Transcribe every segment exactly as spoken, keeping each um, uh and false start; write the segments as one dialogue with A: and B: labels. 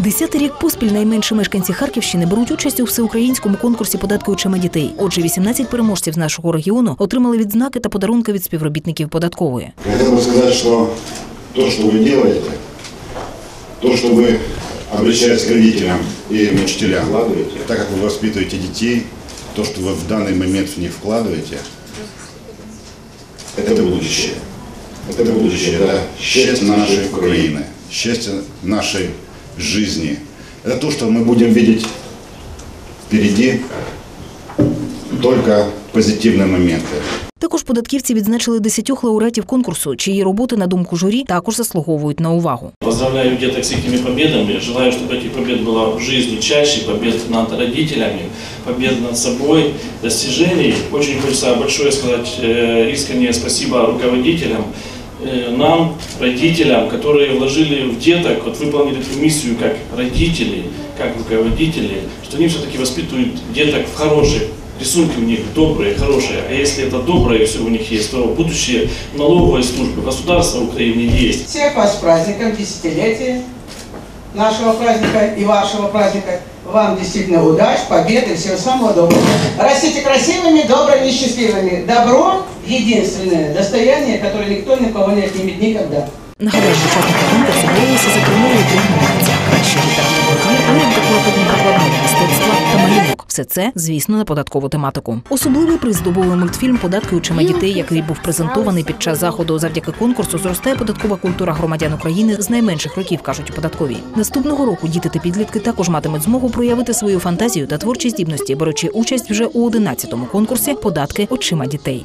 A: Десятий рік поспіль найменші мешканці Харківщини беруть участь у всеукраїнському конкурсі «Податки очима дітей». Отже, вісімнадцять переможців з нашого регіону отримали відзнаки та подарунки від співробітників податкової.
B: Я хотів би сказати, що те, що ви робите, те, що ви обращаетесь к родителям и учителям, так как вы воспитываете детей, то, что вы в данный момент в них вкладываете, это будущее. Это будущее, это счастье нашей Украины, счастье нашей жизни. Это то, что мы будем видеть впереди, только позитивные моменты.
A: Також податківці відзначили десятьох лауреатів конкурсу, чиї роботи, на думку журі, також заслуговують на увагу.
C: Поздравляю деток с этими победами. Желаю, чтобы этих побед было в жизни чаще, побед над родителями, побед над собой, достижений. Очень хочется большое сказать искреннее спасибо руководителям, нам, родителям, которые вложили в деток, вот выполнили эту миссию как родители, как руководители, что они все-таки воспитывают деток в хороших. Рисунки у них добрые, хорошие. А если это доброе все у них есть, то будущее налоговой службы, государства Украины есть.
D: Всех вас с праздником, десятилетия нашего праздника и вашего праздника. Вам действительно удач, побед и всего самого доброго. Растите красивыми, добрыми, счастливыми. Добро – единственное достояние, которое никто никого не отнимет никогда.
A: Нагадаю, учасники конкурсу боролися за перемогу у трьох номінаціях: кращий літературний твір, уряд декоративно-прикладного мистецтва та малюнок. Все це, звісно, на податкову тематику. Особливий приз здобув мультфільм «Податки очима дітей», який був презентований під час заходу. Завдяки конкурсу зростає податкова культура громадян України з найменших років, кажуть у податковій. Наступного року діти та підлітки також матимуть змогу проявити свою фантазію та творчі здібності, беручи участь вже у одинадцятому конкурсі «Податки очима дітей».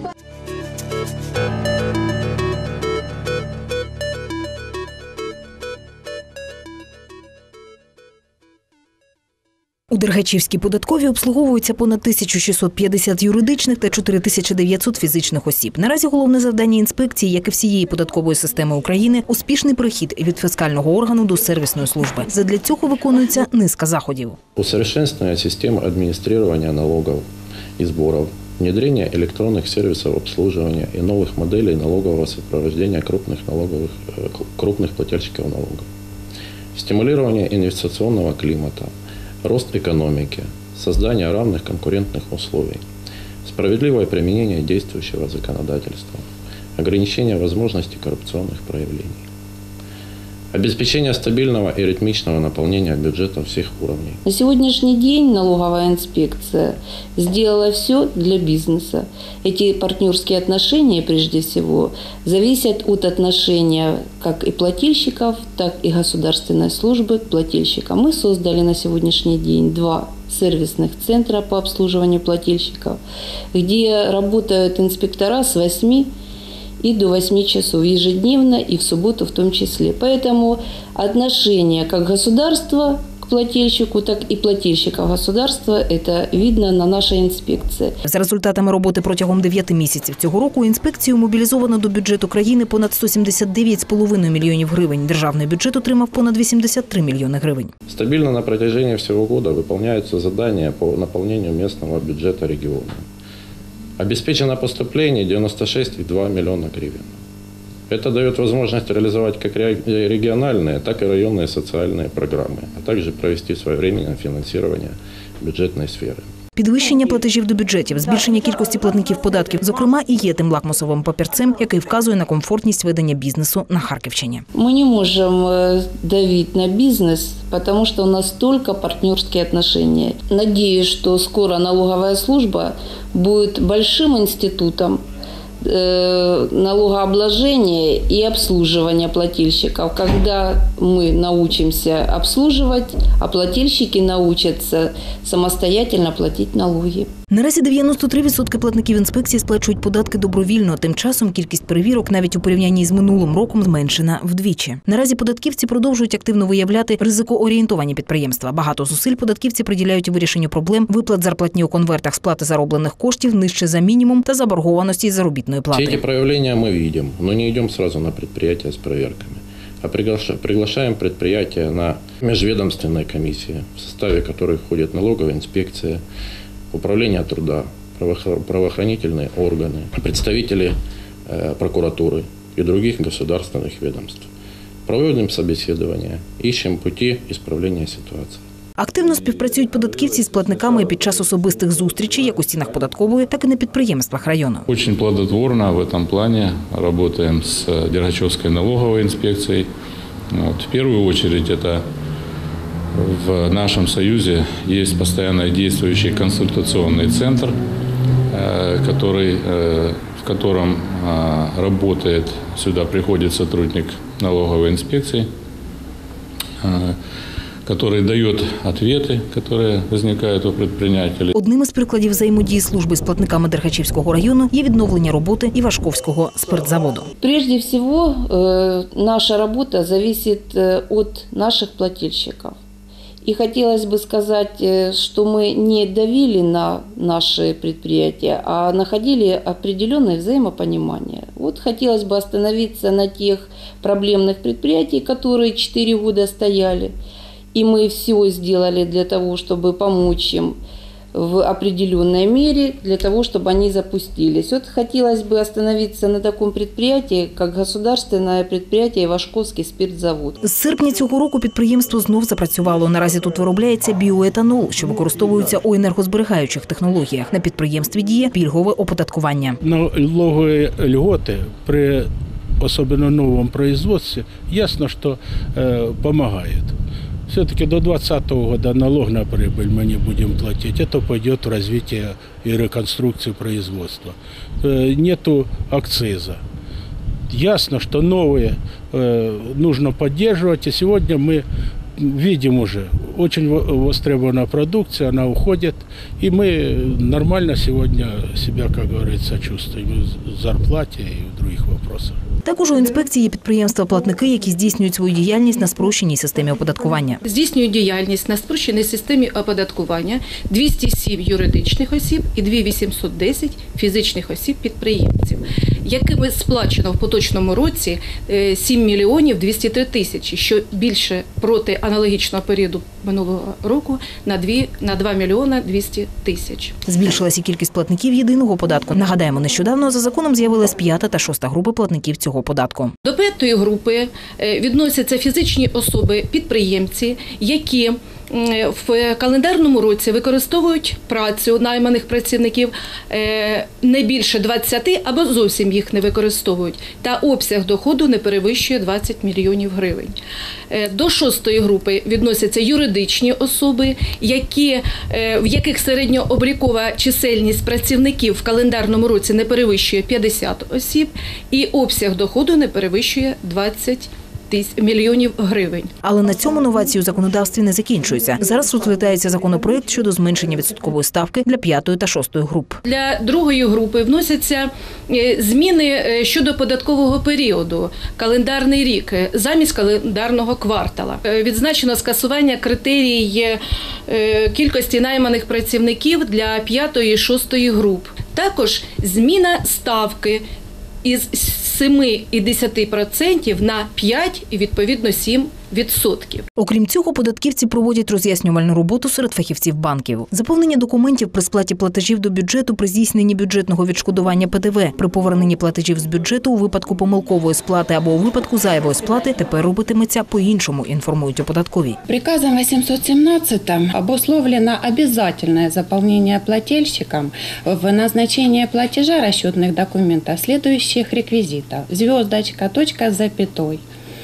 A: У Дергачівській податковій обслуговуються понад тисячу шістсот п'ятдесят юридичних та чотири тисячі дев'ятсот фізичних осіб. Наразі головне завдання інспекції, як і всієї податкової системи України, – успішний перехід від фіскального органу до сервісної служби. Задля цього виконується низка заходів.
E: Усовершенствование системы администрирования налогов и сборов, внедрение электронных сервисов обслуживания и новых моделей налогового сопровождения крупных, налоговых, крупных плательщиков налогов, стимулирование инвестиционного климата, рост экономики, создание равных конкурентных условий, справедливое применение действующего законодательства, ограничение возможностей коррупционных проявлений, обеспечение стабильного и ритмичного наполнения бюджета всех уровней.
F: На сегодняшний день налоговая инспекция сделала все для бизнеса. Эти партнерские отношения, прежде всего, зависят от отношения как и плательщиков, так и государственной службы к плательщикам. Мы создали на сегодняшний день два сервисных центра по обслуживанию плательщиков, где работают инспектора с восьми и до восьми часов ежедневно и в субботу в том числе. Поэтому отношение как государства к плательщику, так и плательщика государства – это видно на нашей інспекції.
A: За результатами роботи протягом дев'яти місяців цього року інспекцію мобілізовано до бюджету країни понад сто сімдесят дев'ять з половиною мільйонів гривень. Державний бюджет отримав понад вісімдесят три мільйони гривень.
E: Стабильно на протяжении всего года выполняются задания по наполнению местного бюджета региона. Обеспечено поступление девяносто шесть и два миллиона гривен. Это дает возможность реализовать как региональные, так и районные социальные программы, а также провести своевременное финансирование бюджетной сферы.
A: Підвищення платежів до бюджетів, збільшення кількості платників податків, зокрема, і є тим лакмусовим папірцем, який вказує на комфортність ведення бізнесу на Харківщині.
F: Мы не можем давить на бизнес, потому что у нас только партнерские отношения. Надеюсь, что скоро налоговая служба будет большим институтом налогообложения и обслуживания плательщиков, когда мы научимся обслуживать, а плательщики научатся самостоятельно платить налоги.
A: Наразі дев'яносто три відсотки платників інспекції сплачують податки добровільно. Тим часом кількість перевірок навіть у порівнянні з минулим роком зменшена вдвічі. Наразі податківці продовжують активно виявляти ризикоорієнтовані підприємства. Багато зусиль податківці приділяють вирішенню проблем виплат зарплатні у конвертах, сплати зароблених коштів нижче за мінімум та заборгованості заробітної плати.
E: Все эти проявления мы видим, но не идем сразу на предприятия с проверками, а приглашаем предприятия на межведомственные комиссии, в составе которых входит налоговая инспекция, управление труда, правоохранительные органы, представители прокуратуры и других государственных ведомств. Проводим собеседование, ищем пути исправления ситуации.
A: Активно співпрацюють податківці з платниками під час особистих зустрічей як у стінах податкової, так і на підприємствах району.
G: Очень плодотворно в этом плане работаем с Дергачевской налоговой инспекцией. Вот. В первую очередь это в нашем союзе есть постоянно действующий консультационный центр, который, в котором работает, сюда приходит сотрудник налоговой инспекции, который дает ответы, которые возникают у предпринимателей.
A: Одним із прикладів взаємодії служби з платниками Дергачівського району є відновлення роботи Івашковського спиртзаводу.
F: Прежде всего, наша работа зависит от наших плательщиков. И хотелось бы сказать, что мы не давили на наши предприятия, а находили определенное взаимопонимание. Вот хотелось бы остановиться на тех проблемных предприятиях, которые четыре года стояли. И мы все сделали для того, чтобы помочь им в определенной мере, для того, чтобы они запустились. Вот хотелось бы остановиться на таком предприятии, как государственное предприятие Івашковський спиртзавод.
A: З серпня цього року підприємство знов запрацювало. Наразі тут виробляється біоетанол, що використовується у енергозберігаючих технологіях. На підприємстві діє пільгове оподаткування.
H: Налоговые льготы при особенно новом производстве, ясно, что э, помогают. Все-таки до двадцатого года налог на прибыль мы не будем платить. Это пойдет в развитие и реконструкцию производства. Э, нету акциза. Ясно, что новые э, нужно поддерживать. И сегодня мы видим уже, очень востребованная продукция, она уходит. И мы нормально сегодня себя, как говорится, чувствуем в зарплате и в других вопросах.
A: Також у інспекції є підприємства-платники, які здійснюють свою діяльність на спрощеній системі оподаткування.
I: Здійснюють діяльність на спрощеній системі оподаткування двісті сім юридичних осіб і дві тисячі вісімсот десять фізичних осіб-підприємців, якими сплачено в поточному році сім мільйонів двісті три тисячі, що більше проти аналогічного періоду минулого року на два мільйони двісті тисяч.
A: Збільшилася кількість платників єдиного податку. Нагадаємо, нещодавно за законом з'явилась п'ята та шоста групи платників цього податку.
I: До п'ятої групи відносяться фізичні особи-підприємці, які в календарному році використовують працю найманих працівників не більше двадцяти або зовсім їх не використовують, та обсяг доходу не перевищує двадцять мільйонів гривень. До шостої групи відносяться юридичні особи, які, в яких середньооблікова чисельність працівників в календарному році не перевищує п'ятдесят осіб і обсяг доходу не перевищує двадцять мільйонів гривень.
A: Але на цьому новації у законодавстві не закінчуються. Зараз розглядається законопроект щодо зменшення відсоткової ставки для п'ятої та шостої груп.
I: Для другої групи вносяться зміни щодо податкового періоду, календарний рік, замість календарного квартала. Відзначено скасування критерій кількості найманих працівників для п'ятої і шостої груп. Також зміна ставки із семи і десяти відсотків на п'ять і, відповідно, сім відсотків.
A: Окрім цього, податківці проводять роз'яснювальну роботу серед фахівців банків. Заповнення документів при сплаті платежів до бюджету, при здійсненні бюджетного відшкодування Пе Де Ве, при поверненні платежів з бюджету у випадку помилкової сплати або у випадку зайвої сплати тепер робитиметься по-іншому, інформують у податковій.
J: Приказом вісімсот сімнадцятим обусловлено обязательное заполнение плательщиком в назначение платежа расчетных документов следующих реквизитов. Звездочка, точка с запятой.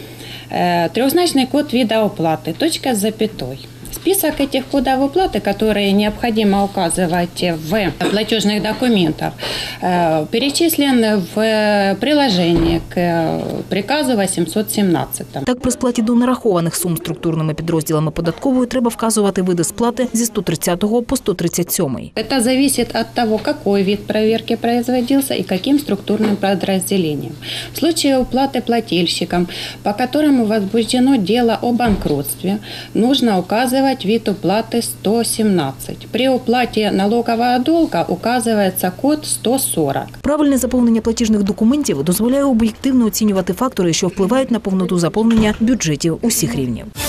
J: Трехзначный код вида оплаты, точка с запятой. Список этих кодов оплаты, которые необходимо указывать в платежных документах, перечислен в приложении к приказу вісімсот сімнадцятому.
A: Так, при сплаті до нарахованих сум структурними підрозділами податкової треба вказувати види сплати зі сто тридцятого по сто тридцять сьомий.
J: Это зависит от того, какой вид проверки производился и каким структурным подразделением. В случае уплаты плательщикам, по которому возбуждено дело о банкротстве, нужно указывать вид уплаты сто сімнадцять. При уплате налогового долга указывается код сто сорок.
A: Правильне заповнення платіжних документів дозволяє об'єктивно оцінювати фактори, що впливають на повноту заповнення бюджетів усіх рівнів.